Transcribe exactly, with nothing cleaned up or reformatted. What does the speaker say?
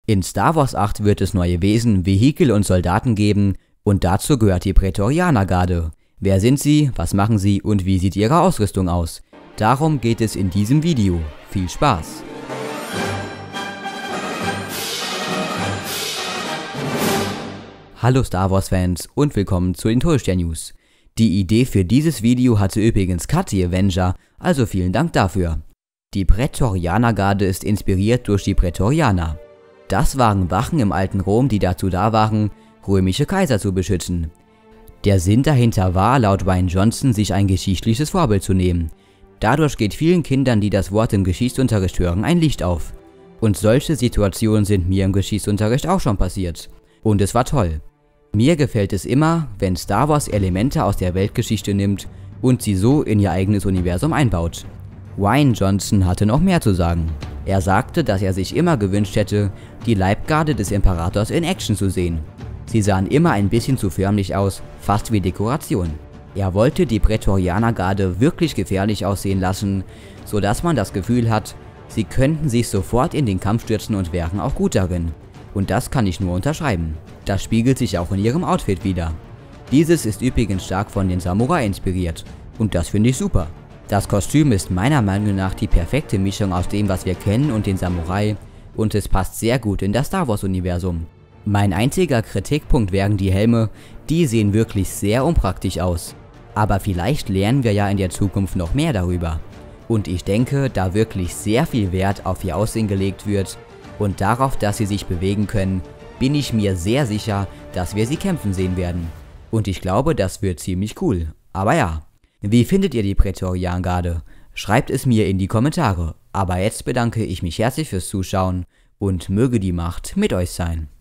In Star Wars acht wird es neue Wesen, Vehikel und Soldaten geben und dazu gehört die Prätorianergarde. Wer sind sie, was machen sie und wie sieht ihre Ausrüstung aus? Darum geht es in diesem Video. Viel Spaß! Hallo Star Wars Fans und willkommen zu den Todesstern News. Die Idee für dieses Video hatte übrigens Kat the Avenger, also vielen Dank dafür. Die Prätorianergarde ist inspiriert durch die Prätorianer. Das waren Wachen im alten Rom, die dazu da waren, römische Kaiser zu beschützen. Der Sinn dahinter war, laut Rian Johnson, sich ein geschichtliches Vorbild zu nehmen. Dadurch geht vielen Kindern, die das Wort im Geschichtsunterricht hören, ein Licht auf. Und solche Situationen sind mir im Geschichtsunterricht auch schon passiert. Und es war toll. Mir gefällt es immer, wenn Star Wars Elemente aus der Weltgeschichte nimmt und sie so in ihr eigenes Universum einbaut. Rian Johnson hatte noch mehr zu sagen. Er sagte, dass er sich immer gewünscht hätte, die Leibgarde des Imperators in Action zu sehen. Sie sahen immer ein bisschen zu förmlich aus, fast wie Dekoration. Er wollte die Prätorianergarde wirklich gefährlich aussehen lassen, sodass man das Gefühl hat, sie könnten sich sofort in den Kampf stürzen und wären auch gut darin. Und das kann ich nur unterschreiben. Das spiegelt sich auch in ihrem Outfit wider. Dieses ist übrigens stark von den Samurai inspiriert und das finde ich super. Das Kostüm ist meiner Meinung nach die perfekte Mischung aus dem, was wir kennen und den Samurai, und es passt sehr gut in das Star Wars Universum. Mein einziger Kritikpunkt wären die Helme, die sehen wirklich sehr unpraktisch aus. Aber vielleicht lernen wir ja in der Zukunft noch mehr darüber. Und ich denke, da wirklich sehr viel Wert auf ihr Aussehen gelegt wird und darauf, dass sie sich bewegen können, bin ich mir sehr sicher, dass wir sie kämpfen sehen werden. Und ich glaube, das wird ziemlich cool. Aber ja, wie findet ihr die Prätorianergarde? Schreibt es mir in die Kommentare. Aber jetzt bedanke ich mich herzlich fürs Zuschauen und möge die Macht mit euch sein.